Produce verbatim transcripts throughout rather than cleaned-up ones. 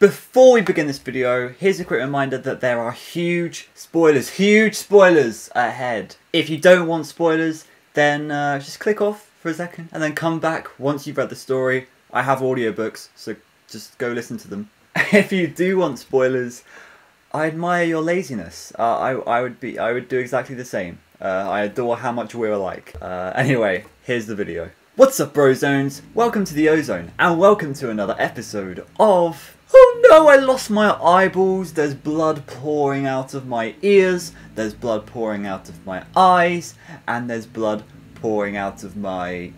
Before we begin this video, here's a quick reminder that there are huge spoilers, huge spoilers ahead. If you don't want spoilers, then uh, just click off for a second and then come back once you've read the story. I have audiobooks, so just go listen to them. If you do want spoilers, I admire your laziness. Uh, I, I would be, I would do exactly the same. Uh, I adore how much we're alike. Uh, anyway, here's the video. What's up, Brozones? Welcome to the Ozone, and welcome to another episode of... Oh no, I lost my eyeballs. There's blood pouring out of my ears. There's blood pouring out of my eyes. And there's blood pouring out of my...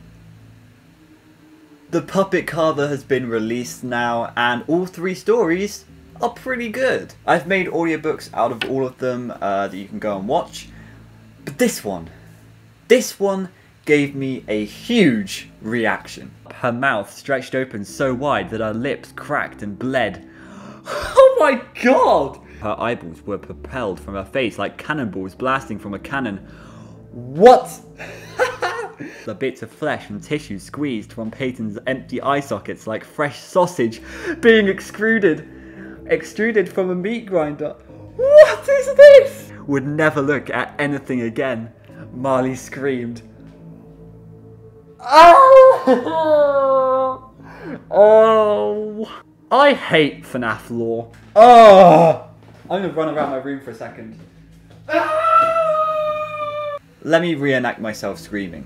The Puppet Carver has been released now, and all three stories are pretty good. I've made audiobooks out of all of them uh, that you can go and watch. But this one, this one gave me a huge reaction. Her mouth stretched open so wide that her lips cracked and bled. Oh my god! Her eyeballs were propelled from her face like cannonballs blasting from a cannon. What? The bits of flesh and tissue squeezed from Peyton's empty eye sockets like fresh sausage being extruded. Extruded from a meat grinder. What is this? Would never look at anything again. Marley screamed. Oh! Oh! I hate FNAF lore. Oh! I'm gonna run around my room for a second. Ah! Let me reenact myself screaming.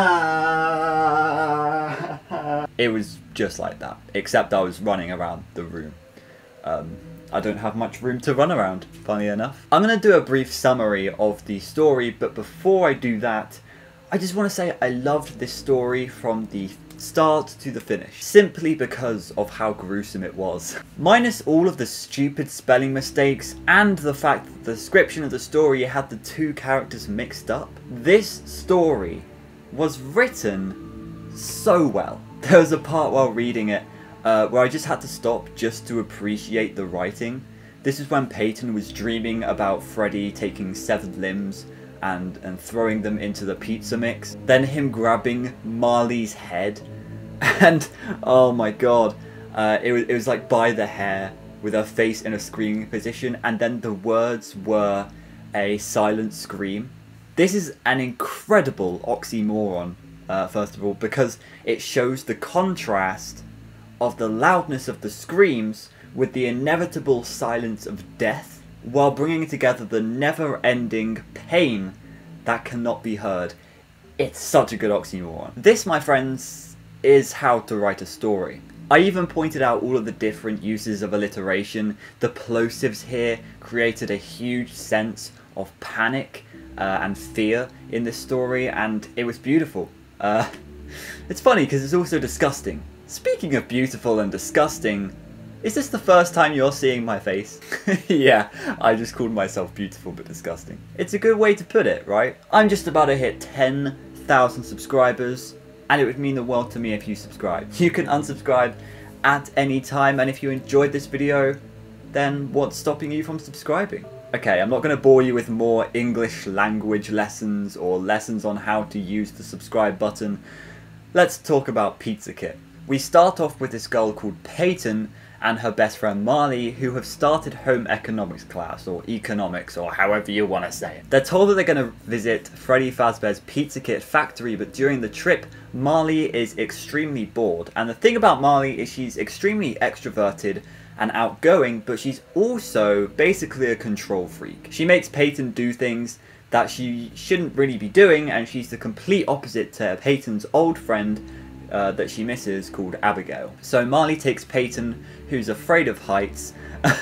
Ah! It was just like that, except I was running around the room. Um, I don't have much room to run around, funny enough. I'm going to do a brief summary of the story, but before I do that, I just want to say I loved this story from the start to the finish, simply because of how gruesome it was. Minus all of the stupid spelling mistakes and the fact that the description of the story had the two characters mixed up, this story was written so well. There was a part while reading it Uh, where I just had to stop just to appreciate the writing. This is when Peyton was dreaming about Freddy taking severed limbs and, and throwing them into the pizza mix. Then him grabbing Marley's head. And, oh my god, uh, it, was, it was like by the hair with her face in a screaming position. And then the words were a silent scream. This is an incredible oxymoron, uh, first of all, because it shows the contrast of the loudness of the screams with the inevitable silence of death, while bringing together the never-ending pain that cannot be heard. It's such a good oxymoron. This, my friends, is how to write a story. I even pointed out all of the different uses of alliteration. The plosives here created a huge sense of panic uh, and fear in this story, and it was beautiful. Uh, it's funny because it's also disgusting. Speaking of beautiful and disgusting, is this the first time you're seeing my face? Yeah, I just called myself beautiful but disgusting. It's a good way to put it, right? I'm just about to hit ten thousand subscribers, and it would mean the world to me if you subscribe. You can unsubscribe at any time, and if you enjoyed this video, then what's stopping you from subscribing? Okay, I'm not going to bore you with more English language lessons or lessons on how to use the subscribe button. Let's talk about Pizza Kit. We start off with this girl called Peyton and her best friend Marley, who have started home economics class, or economics, or however you want to say it. They're told that they're going to visit Freddy Fazbear's Pizza Kit factory, but during the trip, Marley is extremely bored. And the thing about Marley is she's extremely extroverted and outgoing, but she's also basically a control freak. She makes Peyton do things that she shouldn't really be doing, and she's the complete opposite to Peyton's old friend, Uh, that she misses, called Abigail. So Marley takes Peyton, who's afraid of heights,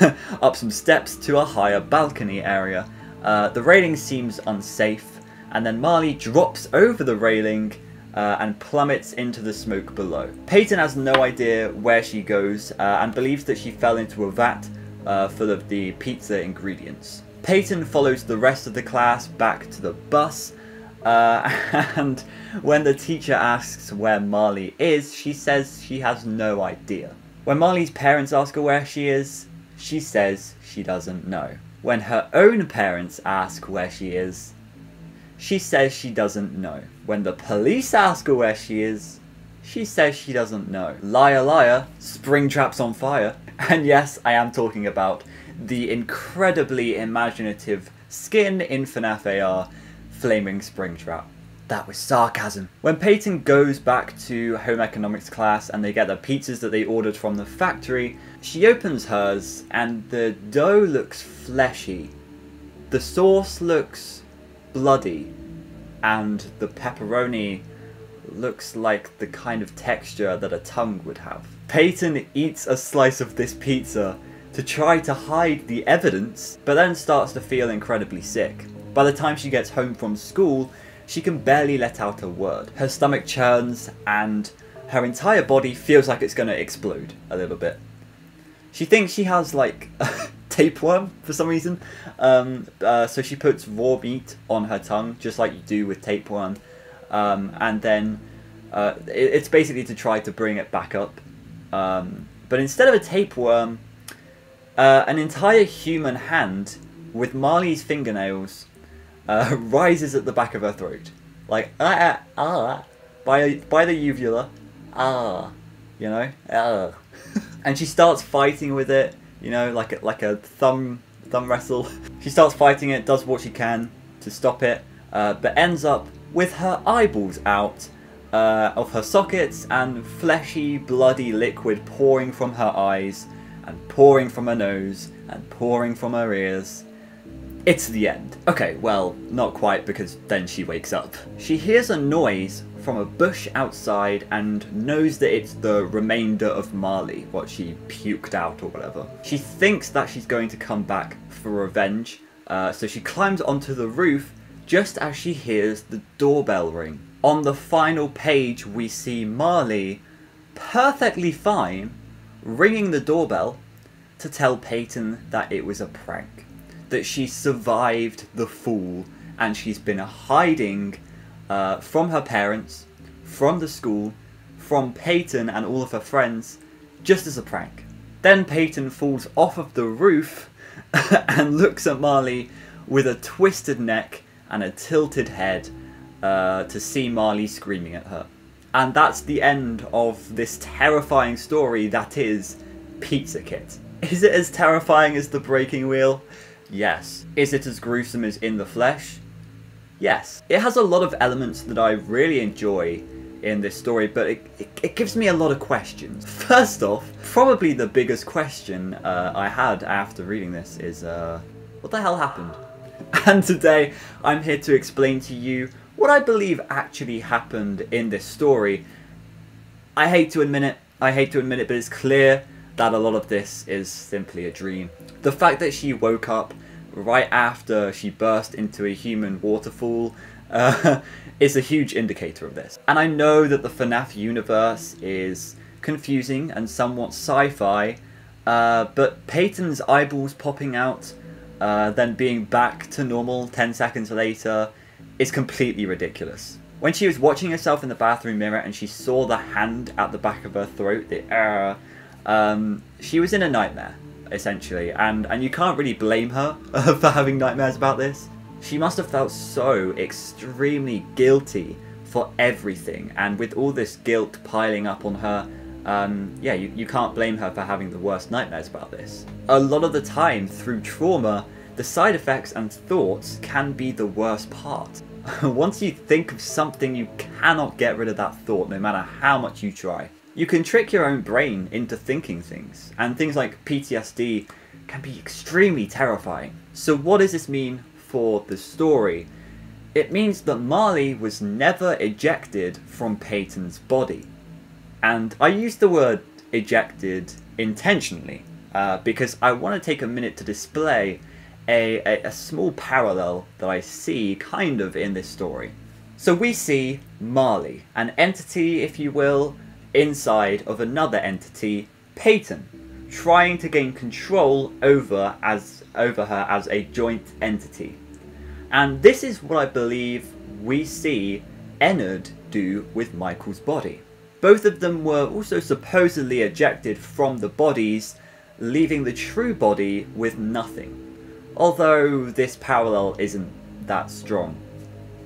up some steps to a higher balcony area. Uh, the railing seems unsafe, and then Marley drops over the railing uh, and plummets into the smoke below. Peyton has no idea where she goes uh, and believes that she fell into a vat uh, full of the pizza ingredients. Peyton follows the rest of the class back to the bus. Uh, and when the teacher asks where Marley is, she says she has no idea. When Marley's parents ask her where she is, she says she doesn't know. When her own parents ask where she is, she says she doesn't know. When the police ask her where she is, She says she doesn't know. Liar, liar, Springtrap's on fire. And yes, I am talking about the incredibly imaginative skin in FNAF A R, Flaming Springtrap. That was sarcasm. When Peyton goes back to home economics class and they get the pizzas that they ordered from the factory, she opens hers and the dough looks fleshy. The sauce looks bloody. And the pepperoni looks like the kind of texture that a tongue would have. Peyton eats a slice of this pizza to try to hide the evidence, but then starts to feel incredibly sick. By the time she gets home from school, she can barely let out a word. Her stomach churns and her entire body feels like it's going to explode a little bit. She thinks she has like tapeworm for some reason, um, uh, so she puts raw meat on her tongue, just like you do with tapeworm, um, and then uh, it, it's basically to try to bring it back up. Um, but instead of a tapeworm, uh, an entire human hand with Marley's fingernails Uh, rises at the back of her throat, like ah ah, ah by by the uvula, ah, you know, ah, and she starts fighting with it, you know, like a, like a thumb thumb wrestle. She starts fighting it, does what she can to stop it, uh, but ends up with her eyeballs out uh, of her sockets and fleshy, bloody liquid pouring from her eyes and pouring from her nose and pouring from her ears. It's the end. Okay, well, not quite, because then she wakes up. She hears a noise from a bush outside and knows that it's the remainder of Marley, what she puked out or whatever. She thinks that she's going to come back for revenge, uh, so she climbs onto the roof just as she hears the doorbell ring. On the final page, we see Marley, perfectly fine, ringing the doorbell to tell Peyton that it was a prank. That she survived the fall and she's been hiding uh, from her parents, from the school, from Peyton and all of her friends, just as a prank. Then Peyton falls off of the roof and looks at Marley with a twisted neck and a tilted head uh, to see Marley screaming at her. And that's the end of this terrifying story that is Pizza Kit. Is it as terrifying as the breaking wheel? Yes. Is it as gruesome as In the Flesh? Yes. It has a lot of elements that I really enjoy in this story, but it, it, it gives me a lot of questions. First off, probably the biggest question uh, I had after reading this is, uh, what the hell happened? And today, I'm here to explain to you what I believe actually happened in this story. I hate to admit it, I hate to admit it, but it's clear that a lot of this is simply a dream. The fact that she woke up right after she burst into a human waterfall uh, is a huge indicator of this. And I know that the FNAF universe is confusing and somewhat sci-fi, uh, but Peyton's eyeballs popping out, uh, then being back to normal ten seconds later, is completely ridiculous. When she was watching herself in the bathroom mirror and she saw the hand at the back of her throat, the uh, um, she was in a nightmare, essentially, and, and you can't really blame her for having nightmares about this. She must have felt so extremely guilty for everything, and with all this guilt piling up on her, um, yeah, you, you can't blame her for having the worst nightmares about this. A lot of the time, through trauma, the side effects and thoughts can be the worst part. Once you think of something, you cannot get rid of that thought, no matter how much you try. You can trick your own brain into thinking things, and things like P T S D can be extremely terrifying. So what does this mean for the story? It means that Marley was never ejected from Peyton's body. And I use the word ejected intentionally, uh, because I want to take a minute to display a, a, a small parallel that I see kind of in this story. So we see Marley, an entity, if you will, inside of another entity, Peyton, trying to gain control over as over her as a joint entity. And this is what I believe we see Ennard do with Michael's body. Both of them were also supposedly ejected from the bodies, leaving the true body with nothing. Although this parallel isn't that strong.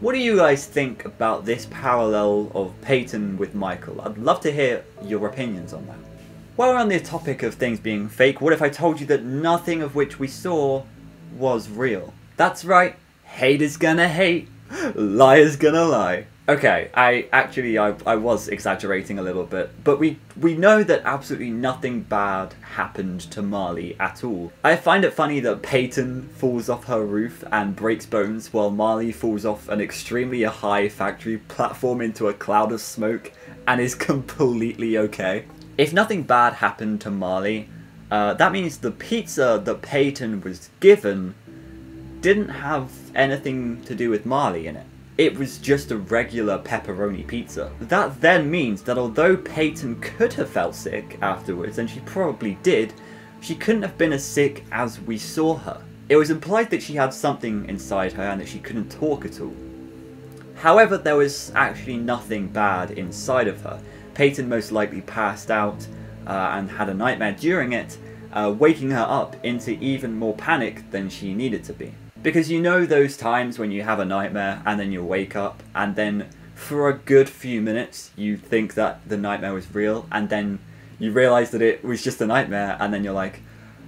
What do you guys think about this parallel of Peyton with Michael? I'd love to hear your opinions on that. While we're on the topic of things being fake, what if I told you that nothing of which we saw was real? That's right, haters gonna hate, liars gonna lie. Okay, I actually, I, I was exaggerating a little bit, but we, we know that absolutely nothing bad happened to Marley at all. I find it funny that Peyton falls off her roof and breaks bones, while Marley falls off an extremely high factory platform into a cloud of smoke and is completely okay. If nothing bad happened to Marley, uh, that means the pizza that Peyton was given didn't have anything to do with Marley in it. It was just a regular pepperoni pizza. That then means that although Peyton could have felt sick afterwards, and she probably did, she couldn't have been as sick as we saw her. It was implied that she had something inside her and that she couldn't talk at all. However, there was actually nothing bad inside of her. Peyton most likely passed out uh, and had a nightmare during it, uh, waking her up into even more panic than she needed to be. Because you know those times when you have a nightmare and then you wake up and then for a good few minutes you think that the nightmare was real and then you realise that it was just a nightmare and then you're like,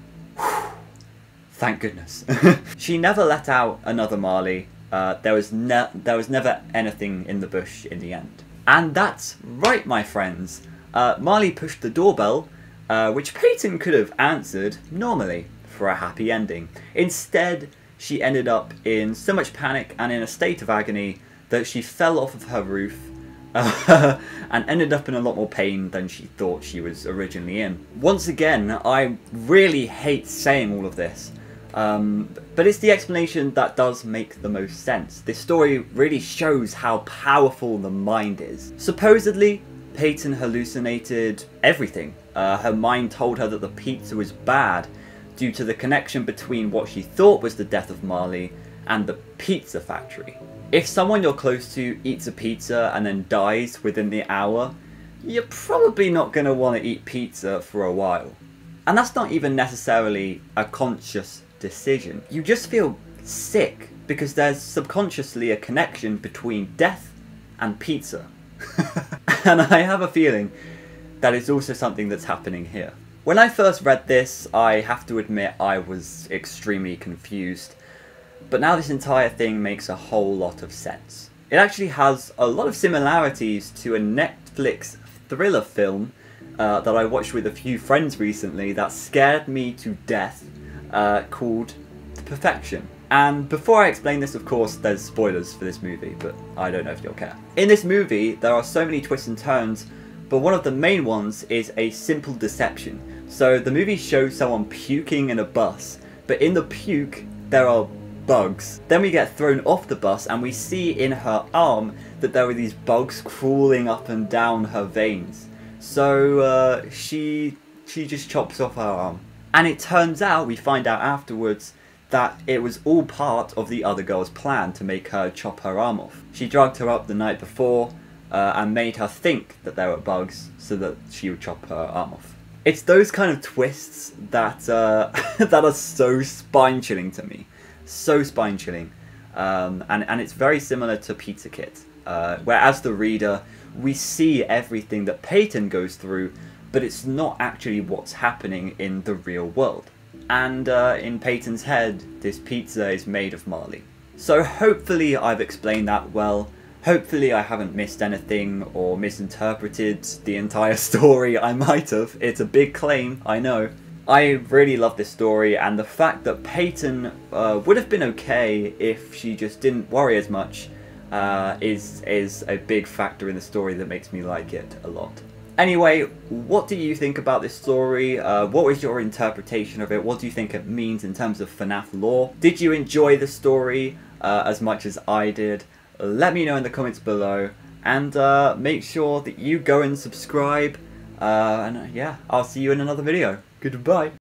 thank goodness. She never let out another Marley. Uh, there was ne there was never anything in the bush in the end. And that's right, my friends. Uh, Marley pushed the doorbell, uh, which Peyton could have answered normally for a happy ending. Instead, she ended up in so much panic and in a state of agony that she fell off of her roof uh, and ended up in a lot more pain than she thought she was originally in. Once again, I really hate saying all of this, um, but it's the explanation that does make the most sense. This story really shows how powerful the mind is. Supposedly, Peyton hallucinated everything. Uh, her mind told her that the pizza was bad, due to the connection between what she thought was the death of Marley and the pizza factory. If someone you're close to eats a pizza and then dies within the hour, you're probably not going to want to eat pizza for a while. And that's not even necessarily a conscious decision. You just feel sick because there's subconsciously a connection between death and pizza. And I have a feeling that it's also something that's happening here. When I first read this, I have to admit I was extremely confused, but now this entire thing makes a whole lot of sense. It actually has a lot of similarities to a Netflix thriller film uh, that I watched with a few friends recently that scared me to death, uh, called The Perfection. And before I explain this, of course, there's spoilers for this movie, but I don't know if you'll care. In this movie, there are so many twists and turns, but one of the main ones is a simple deception. So the movie shows someone puking in a bus, but in the puke there are bugs. Then we get thrown off the bus and we see in her arm that there are these bugs crawling up and down her veins. So uh, she, she just chops off her arm. And it turns out, we find out afterwards, that it was all part of the other girl's plan to make her chop her arm off. She drugged her up the night before uh, and made her think that there were bugs so that she would chop her arm off. It's those kind of twists that uh, that are so spine-chilling to me. So spine-chilling. Um, and, and it's very similar to Pizza Kit, uh, where as the reader, we see everything that Peyton goes through, but it's not actually what's happening in the real world. And uh, in Peyton's head, this pizza is made of Marley. So hopefully I've explained that well. Hopefully I haven't missed anything or misinterpreted the entire story. I might have. It's a big claim, I know. I really love this story, and the fact that Peyton uh, would have been okay if she just didn't worry as much uh, is, is a big factor in the story that makes me like it a lot. Anyway, what do you think about this story? Uh, what was your interpretation of it? What do you think it means in terms of FNAF lore? Did you enjoy the story uh, as much as I did? Let me know in the comments below, and uh, make sure that you go and subscribe, uh, and uh, yeah, I'll see you in another video. Goodbye.